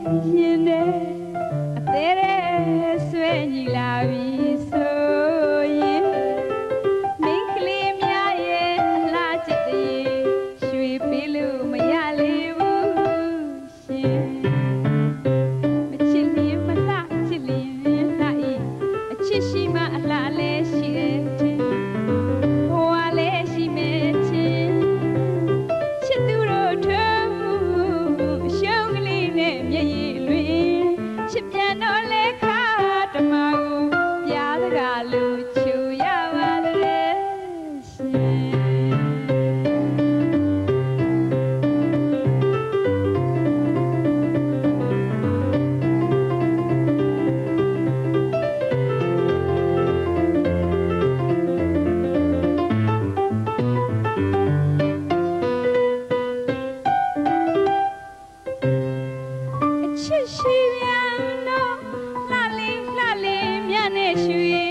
ရင်နဲ့အသေးတဲ့ဆွဲညီလာပြီဆိုရင်မင်းကလေးများရဲ့အလားจิตတရေရွှေပေးလို့မရလေဘူးရှင်မချစ်လျင်မလှချစ်လျင်လှဤအချစ်ရှိမှအလှလည်းရှိတယ်ဘဝလည်းရှိမယ်ချင်းချစ်သူတို့ထုံးရှုံးကလေးနဲ့မျက်ရည်လွင်ချစ်ပြန်တော့လဲခါတမကိုပြားစကားလို့ချူရပါတဲ့ရှင်ချစ်ရှိပြန်တော့လှလေးမြတ်နဲ့ရွှေ